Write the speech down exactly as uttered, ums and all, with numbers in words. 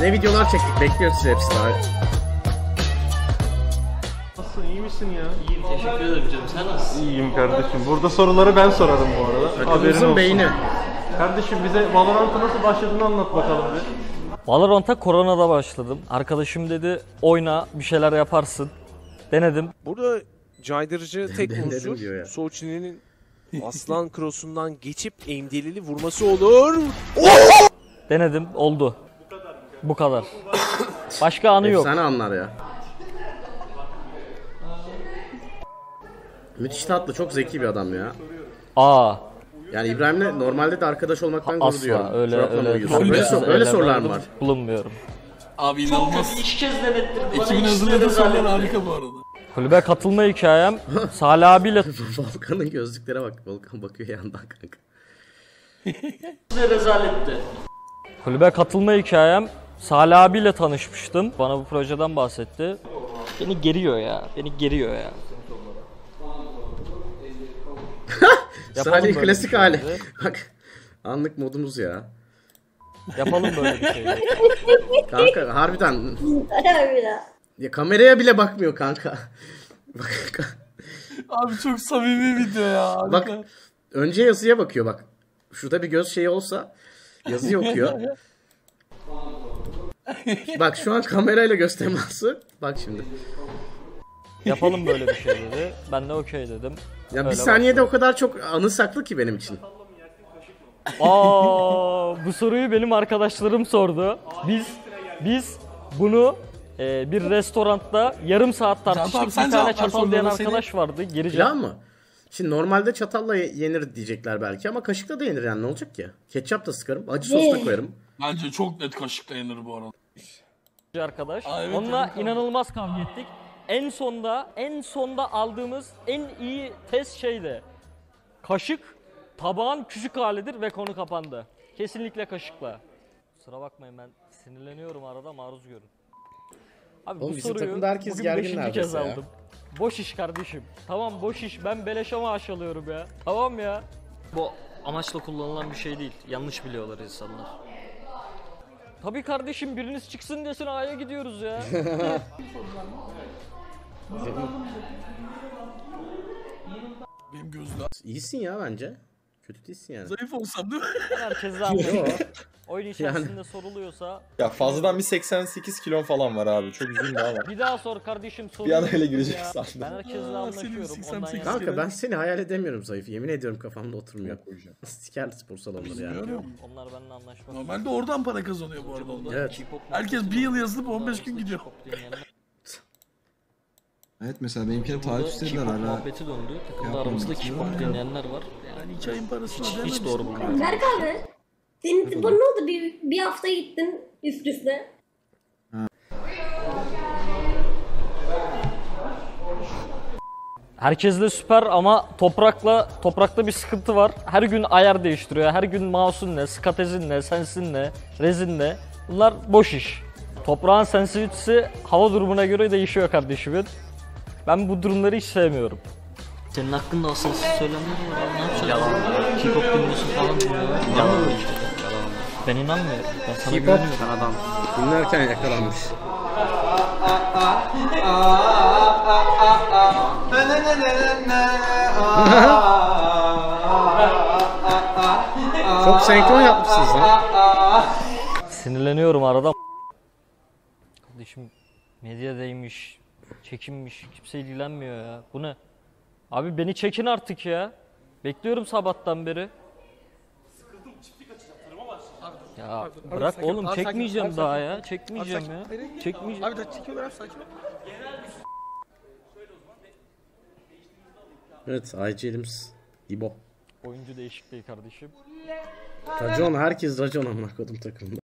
ne videolar çektik, bekliyoruz sizi hepsi daha. Nasılsın, iyi misin ya? İyiyim, teşekkür ederim canım. Sen nasılsın? İyiyim kardeşim. Burada soruları ben sorarım bu arada. Takımımızın beyni. Kardeşim bize Valorant'a nasıl başladığını anlat bakalım bir. Valorant'a koronada başladım. Arkadaşım dedi oyna, bir şeyler yaparsın. Denedim. Burada caydırıcı tek Denedim unsur diyor ya. Soçni'nin aslan cross'undan geçip emdelili vurması olur. Denedim, oldu. Bu kadar. Başka anı yok. Efsane anlar ya. Müthiş tatlı, çok zeki bir adam ya. Aa, Yani İbrahim'le normalde de arkadaş olmaktan gurur duyuyorum. asla öyle Çorapla mı öyle. uyuyorsun? Böyle, sor- böyle sorular mı var? Bulunmuyorum. Abi inanılmaz. İki kez denettirdim. Ekibin hazırladığı sorular harika bu arada. Kulübe katılma hikayem Salih abiyle Volkan'ın gözlüklere bak. Volkan bakıyor yandan kanka. rezaletti. Kulübe katılma hikayem Salih abiyle tanışmıştım. Bana bu projeden bahsetti. Beni geriyor ya. Beni geriyor ya. Yapalım Salih böyle klasik bir şey hali. bize. Bak anlık modumuz ya. Yapalım böyle bir şey. Kanka harbiden. Harbiden. Ya kameraya bile bakmıyor kanka. Bak, Abi çok samimi video ya. Harika. bak önce yazıya bakıyor bak. Şurada bir göz şeyi olsa yazıyı okuyor. Bak şu an kamerayla göz teması. Bak şimdi. Yapalım böyle bir şey dedi. Ben de okey dedim. Ya bir Öyle saniyede o kadar çok anı saklı ki benim için. Aa, bu soruyu benim arkadaşlarım sordu. Biz biz bunu e, bir restoranda yarım saat tartıştık. Can abi, sen Bir tane cevap ver çatal diyen sorularına, seni- arkadaş vardı. Geri Pilav cevap. mı? Şimdi normalde çatalla ye- yenir diyecekler belki ama kaşıkla da yenir yani ne olacak ki? Ketçap da sıkarım, acı sos da koyarım. Bence çok net kaşıkla yenir bu arada. Arkadaş. Aa, evet, Onunla evet, evet. inanılmaz kavga ettik. En sonda en sonda aldığımız en iyi test şeydi. Kaşık tabağın küçük halidir ve konu kapandı. Kesinlikle kaşıkla. Kusura bakmayın ben sinirleniyorum arada, maruz görün. Abi Oğlum bu bizim soruyu takımda herkes bugün gergin beşinci neredeyse kez ya. aldım. Boş iş kardeşim. Tamam boş iş. Ben beleşe maaş alıyorum ya. Tamam ya. Bu amaçla kullanılan bir şey değil. Yanlış biliyorlar insanlar. Tabii kardeşim, biriniz çıksın desin A'ya gidiyoruz ya. Benim gözler. İyisin ya bence. Kötü değilsin yani. Zayıf olsam değil mi? Ben herkese anlatıyorum. Oyun içerisinde soruluyorsa Ya fazladan bir seksen sekiz kilon falan var abi. Çok üzüldüm ama. bir daha sor kardeşim, soru. Bir an öyle girecek sandım. Ben herkesle anlaşıyorum. seksen Ondan sekiz yana- Kanka ben seni hayal edemiyorum zayıf. Yemin ediyorum kafamda oturmuyor. Siker spor salonları yani. Bilmiyorum. Onlar benimle anlaşmak. Normalde oradan para kazanıyor bu arada onlar. Evet. Herkes bir yıl yazılıp on beş gün gidiyor. Evet mesela benimkine tarif istediler K-pop hala. muhabbeti döndü. Takımda Yapmadım. aramızda K-pop dinleyenler var. Ben Yani iki ayın parasını hiç, ödememiştim. hiç doğru bulmuyorum. Berk abi. Senin bu ne oldu? Bir, bir hafta gittin üst üste. Herkesle süper ama toprakla toprakta bir sıkıntı var. Her gün ayar değiştiriyor. Her gün mouse'un ne, skatezin ne, sensin ne, rezin ne. Bunlar boş iş. Toprağın sensitivitesi hava durumuna göre değişiyor kardeşimin. Ben bu durumları hiç sevmiyorum. Senin hakkında asılsız söylemler var abi, ne yapacağız? Yalan. K-pop dinliyorsun falan diyor. Yalan. Yalan. Ben inanmıyorum. Ben sana K-pop güveniyorum. adam. Dinlerken yakalanmış. Çok senkron yapmışsınız lan. Sinirleniyorum arada. Kardeşim medyadaymış, çekinmiş, kimse ilgilenmiyor ya. Bu ne? Abi beni çekin artık ya. Bekliyorum sabahtan beri. Ya bırak oğlum, çekmeyeceğim daha ya. Çekmeyeceğim ya. Çekmeyeceğim. Abi da çekiyorlar abi, sakin ol. Evet, Aycelimiz İbo. Oyuncu değişikliği kardeşim. Racon, herkes racon amına koydum takımda.